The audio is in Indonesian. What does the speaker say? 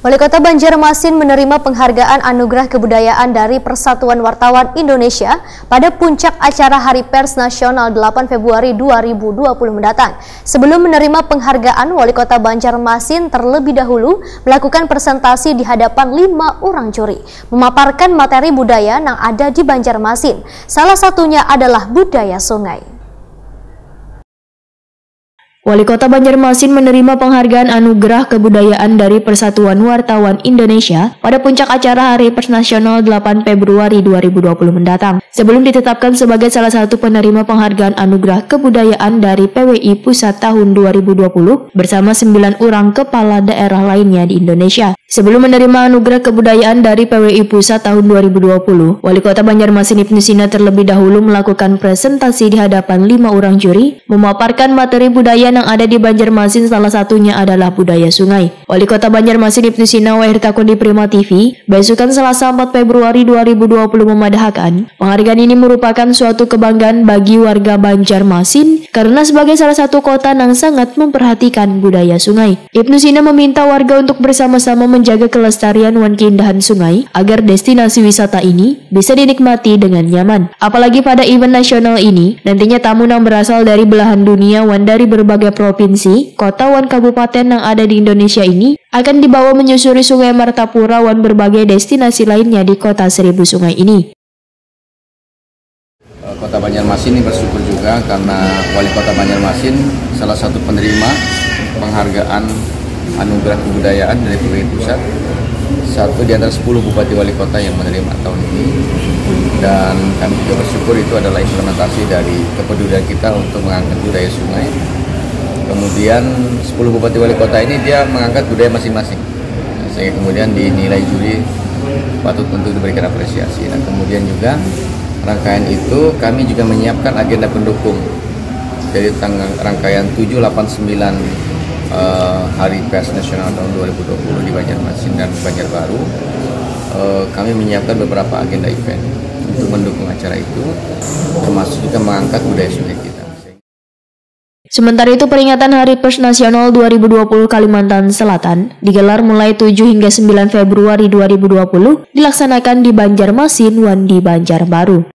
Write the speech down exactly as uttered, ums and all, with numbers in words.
Wali Kota Banjarmasin menerima penghargaan Anugerah Kebudayaan dari Persatuan Wartawan Indonesia pada puncak acara Hari Pers Nasional delapan Februari dua ribu dua puluh mendatang. Sebelum menerima penghargaan, Wali Kota Banjarmasin terlebih dahulu melakukan presentasi di hadapan lima orang juri, memaparkan materi budaya yang ada di Banjarmasin. Salah satunya adalah budaya sungai. Wali Kota Banjarmasin menerima penghargaan Anugerah Kebudayaan dari Persatuan Wartawan Indonesia pada puncak acara Hari Pers Nasional delapan Februari dua ribu dua puluh mendatang. Sebelum ditetapkan sebagai salah satu penerima penghargaan Anugerah Kebudayaan dari P W I Pusat tahun dua ribu dua puluh bersama sembilan orang kepala daerah lainnya di Indonesia. Sebelum menerima Anugerah Kebudayaan dari P W I Pusat tahun dua ribu dua puluh, Wali Kota Banjarmasin Ibnu Sina terlebih dahulu melakukan presentasi di hadapan lima orang juri, memaparkan materi budaya yang ada di Banjarmasin, salah satunya adalah budaya sungai. Wali Kota Banjarmasin Ibnu Sina Wahirtakun di Prima T V, besokan Selasa empat Februari dua ribu dua puluh memadahkan, penghargaan ini merupakan suatu kebanggaan bagi warga Banjarmasin karena sebagai salah satu kota yang sangat memperhatikan budaya sungai. Ibnu Sina meminta warga untuk bersama-sama menjaga kelestarian dan keindahan sungai agar destinasi wisata ini bisa dinikmati dengan nyaman. Apalagi pada event nasional ini, nantinya tamu yang berasal dari belahan dunia dan dari berbagai provinsi, kota dan kabupaten yang ada di Indonesia ini akan dibawa menyusuri Sungai Martapura dan berbagai destinasi lainnya di kota seribu sungai ini. Kota Banjarmasin ini bersyukur juga karena Wali Kota Banjarmasin salah satu penerima penghargaan Anugerah Kebudayaan dari P W I Pusat, satu di antara sepuluh bupati wali kota yang menerima tahun ini, dan kami juga bersyukur itu adalah implementasi dari kepedulian kita untuk mengangkat budaya sungai. Kemudian sepuluh bupati wali kota ini dia mengangkat budaya masing-masing, sehingga kemudian dinilai juri patut untuk diberikan apresiasi. Dan kemudian juga rangkaian itu kami juga menyiapkan agenda pendukung dari tanggal rangkaian tujuh, delapan, sembilan uh, Hari Pers Nasional tahun dua ribu dua puluh di Banjarmasin dan Banjarbaru. Uh, kami menyiapkan beberapa agenda event untuk mendukung acara itu, termasuk juga mengangkat budaya sungai kita. Sementara itu, peringatan Hari Pers Nasional dua ribu dua puluh Kalimantan Selatan digelar mulai tujuh hingga sembilan Februari dua ribu dua puluh dilaksanakan di Banjarmasin dan di Banjarbaru.